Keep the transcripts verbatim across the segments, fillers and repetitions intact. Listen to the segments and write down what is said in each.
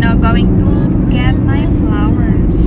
now going to get my flowers.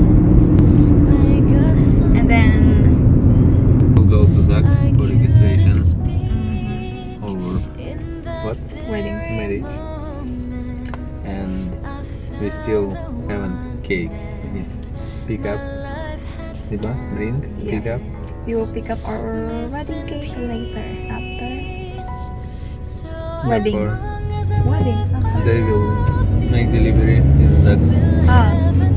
And then we'll go to Zax for registration or what? Wedding. Marriage. And we still haven't cake. We need pick up. Diba? Bring, Yeah. pick up. We will pick up our wedding cake later after Not wedding. for- Wedding. After. They will make delivery in Zax. Ah.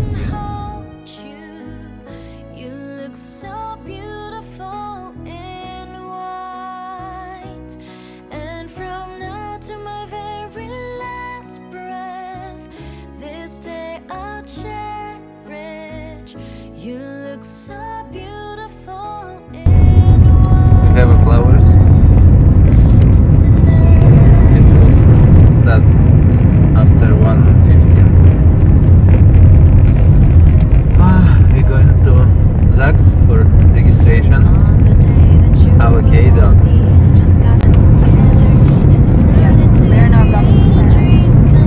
We have a flowers. It will start after one fifteen. Ah, we're going to Zax for registration. Avocado. Yeah, we are now going to Sarah's.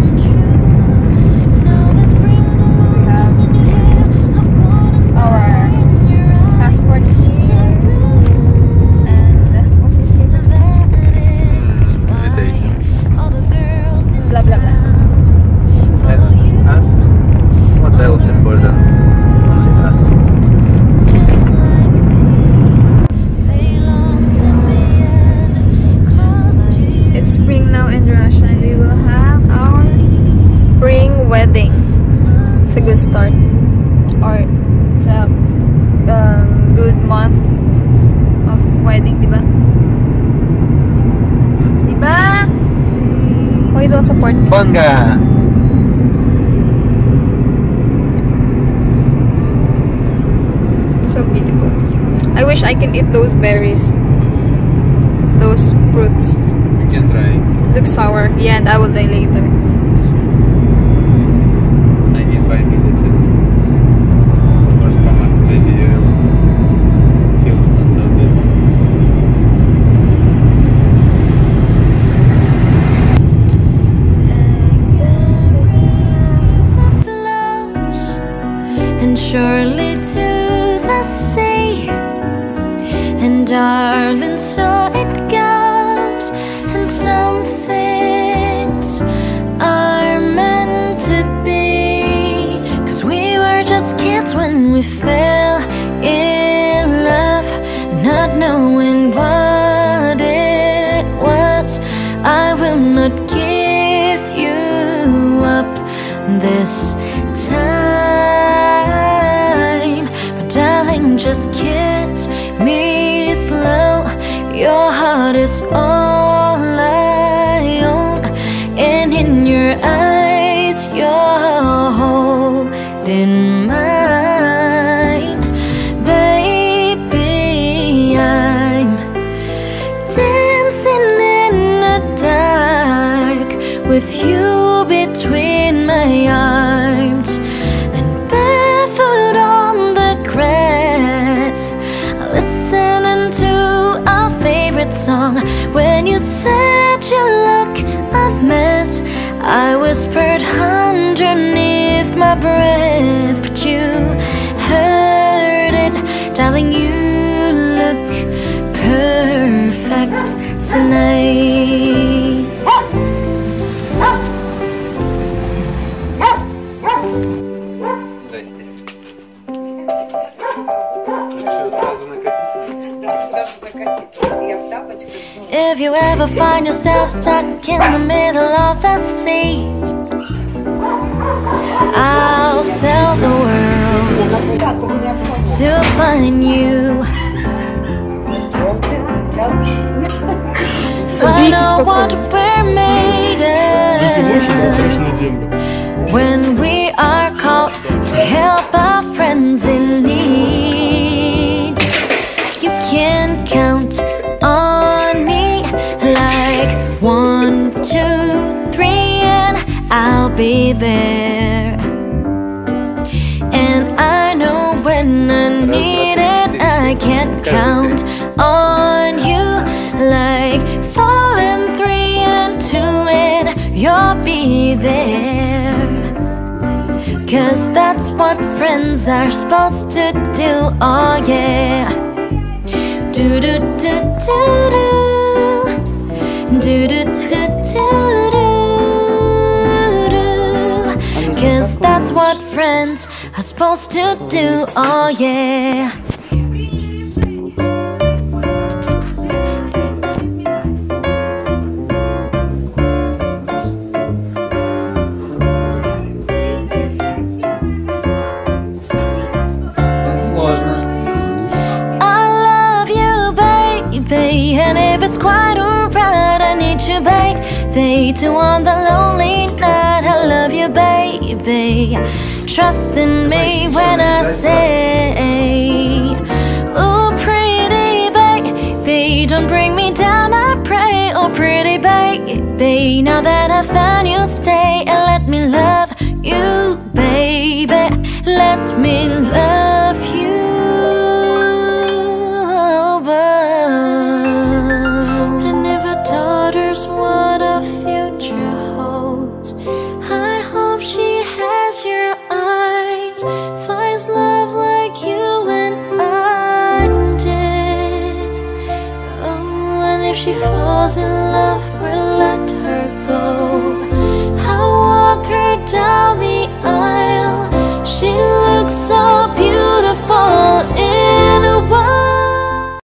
We have our passport here. And what's this paper? Invitation. Blah blah blah. And us? What else important? Only us. It's spring now in Russia and we will have our spring wedding. It's a good start. Or it's a um, good month of wedding, diba? Diba? Why don't support me? Bongga! So beautiful. I wish I can eat those berries. Those fruits. We can try. Look sour. Yeah, and I will die later. I need five minutes in for stomach. Maybe you feels not so good. And surely to the sea, and darling, so it goes. And some things are meant to be, 'cause we were just kids when we fell in love, not knowing what it was. I will not give you up this time, but darling, just kiss me slow. Your heart is all I own, and in your eyes you're holding mine. Baby, I'm dancing in the dark with you between my arms, and barefoot on the grass, listening to our favorite song. When you said you look a mess, I whispered underneath my breath, but you heard it. Darling, you look perfect tonight. Здрасте. Решил сразу накатить. If you ever find yourself stuck in the middle of the sea, I'll sell the world to find you. Find out what we're made of when we are called to help our friends in need. You can count on me like one, two, three, and I'll be there. And I know when I need it, I can count on you like four and three and two, and you'll be there. 'cause that's what friends are supposed to do. Oh yeah. Do do do do do. Do do do do do do. 'Cause that's what friends are supposed to do. Oh yeah. And if it's quite alright, I need you, baby, to on the lonely night. I love you, baby. Trust in me when I say, oh, pretty baby, don't bring me down, I pray. Oh, pretty baby, now that I found you, stay and let me love you, baby. Let me love you. What a future holds. I hope she has your eyes, finds love like you and I did. Oh, and if she falls in love, we'll let her go. I'll walk her down the aisle.